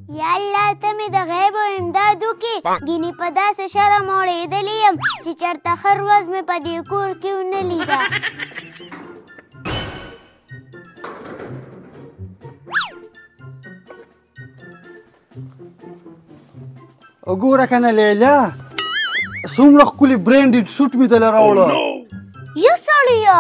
یا الله ته مې د غیب او امداد وکړي ګینې په داسې شرم اوړېدلې یم چې چېرته ښه ورځ مې په دې کور کې ونه لیده. وګوره کنه لیلا څومره ښکلي برینډډ سوټ مې دله راوړه. یا سړیه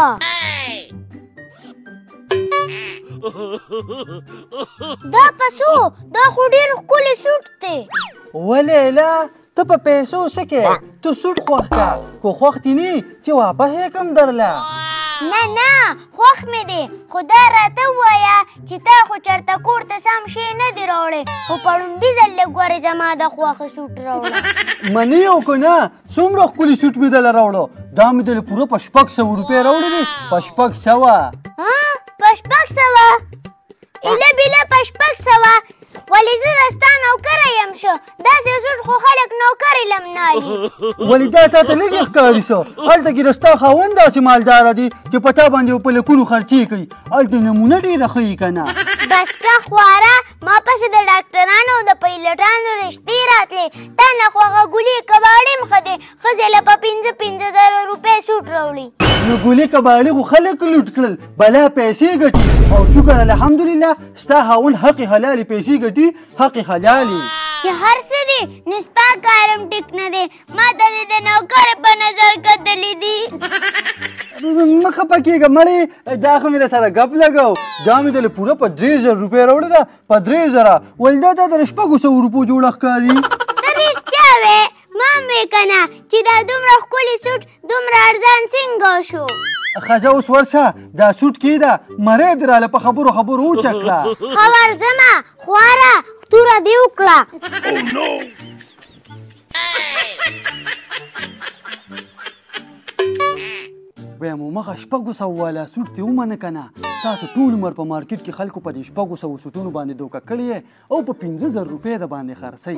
دا په څو؟ دا خو ډېر ښکلی سوټ دی. ولیلا ته په پیسو څه کې ته سوټ خوښ که کو خوښ دې نه چې واپس یې کړم درله. نه نه خوښ مې دی خو دا راته ووایه چې تا خو چېرته کور ته سم شی نه دی راوړی خو په لومړي ځل لږ ګورې زما د خوښه سوټ راوړه. منې او که نه څومره ښکلي سوټ مې دله راوړه دا مې دله پوره په 600 روپۍ راوړي دي. په 600 په 600 ایله بیله په 600 ولې زه د ستا نوکره یم شو داسې سوټ خو خلک نوکر علم نه علي. ولې دا تا ته لږې ښکاري څه هلته کې د ستا خاوند داسې مالداره دی چې په تا باندې په لکونو خرچې کوي هلته نمونه ډېره ښه یي که نه. بس که خواره ما پسې د ډاکټرانو او د پیلټانو رشتې راتلې تا نه خو هغه ګولې کباړې هم ښه دی ښځې له په 5,000 روپۍ سوټ راوړي. نو ګولې کباړې خو خلک لوټ کړل بلا پیسې ګټي او شکر الحمدلله ستا خاوند حق حلالې پیسې ګټي حق حلالې چې هر څه دی نو ستا کار هم ټیک نه دی ما ته دې د نوکر په نظر کتلي دي. مه خفه کېږه مړې دا خو مې درسره ګپ لګو دا مې دله پوره په 3,000 روپۍ راوړې ده په 3,000 ولې دا د 600 روپو جوړه ښکاري. ته رښتیا وې ما هم وې که نه چې دا دومره ښکلي سوټ دومره ارزان څنګه شو. ښځه اوس ورشه دا سوټ کېده مرۍ دې راله په خبرو وچه کړه. ښه ورځمه خواره توره دې وکړه. وایم همغه 600 والا سوټ دې ومنه که نه تاسو ټول عمر په مارکیټ کې خلکو په دې 600 سوټونو باندې دوکه کړې او په 15,000 روپۍ د باندې خرڅئ.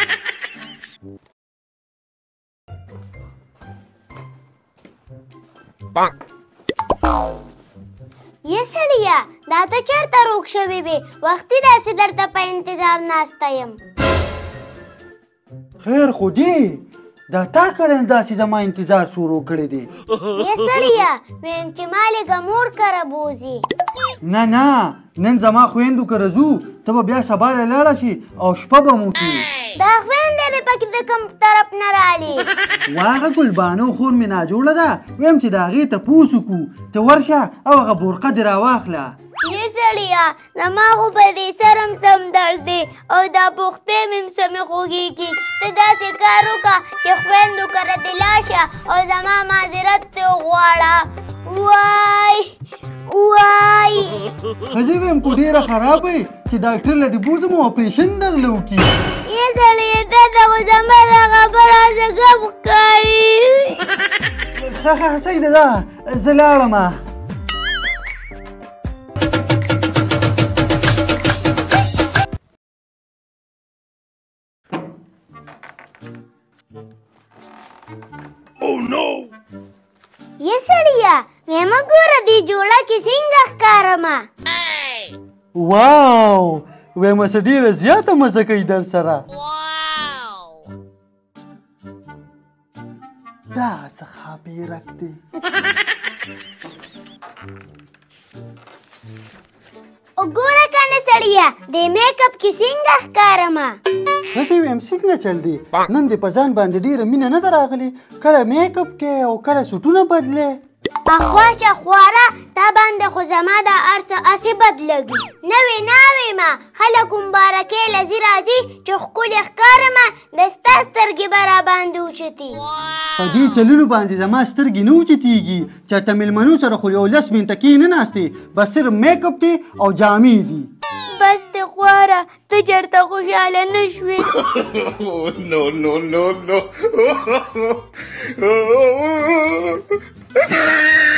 یا سړیه دا ته چېرته روغ شوې وې وختي داسې درته په انتظار ناسته یم. خیر خو دی دا تا کړی داسې زما انتظار شروع کړی دی. یا سړیه ویم چې ما لږه مور کره بوځي. نه نه نن زما خویندو کره ځو ته به بیا سبا لاړه شي او شپه به مو کړي. دا خویندې دې پکې د کوم طرف نه رالي؟ واغه ګلبانو خور مې ناجوړه ده ویم چې د هغې تپوس وکړو ته ورشه او هغه بورقه دې راواخله. یا سړیه زما خو په دې سر هم سم درد دی او دا پوښتې مې هم سمې خوږېږي ته داسې کار وکړه چې خویندو کره دې لاړ شه او زما معذرت ترې وغواړه. وای وای ښځې ویم خو ډېره خرابه یې چې ډاکټر له دې بوځم او اپریشن درله وکړي. یا سړیه تا ته خو زما دا خبره څه ګپ ښکاري. ښه صحیح ده زه لاړمه. یا سړیه ویمه ګوره دې جوړه کې څنګه ښکارمه. واو ویمه څه ډېره زیاته مزه کوي در سره. دا څه خابیرک دی. وګوره کنه سړیه دې میک اپ کې څنګه ښکارمه. ښځې ویم څنګه چل دی نن دې په ځان باندې ډېره مینه نه ده راغلې کله میک اپ کې او کله سوټونه بدلې. اخواشه خواره تا باندې خو زما دا هر څه هسې بد لګي. نوې ناوې ما خلک مبارکۍ لذي راځي چې ښکلې ښکارمه د ستا سترګې به راباندې اوچتي. په دې چلولو باندې زما سترګې نه اوچتېږي چېرته مېلمنو سره خو یو 10 منټه کښېنه ناستې بس صرف میک اپ دی او جامې دي. بس ته خواره ته چېرته خوشحاله نه شوې. No.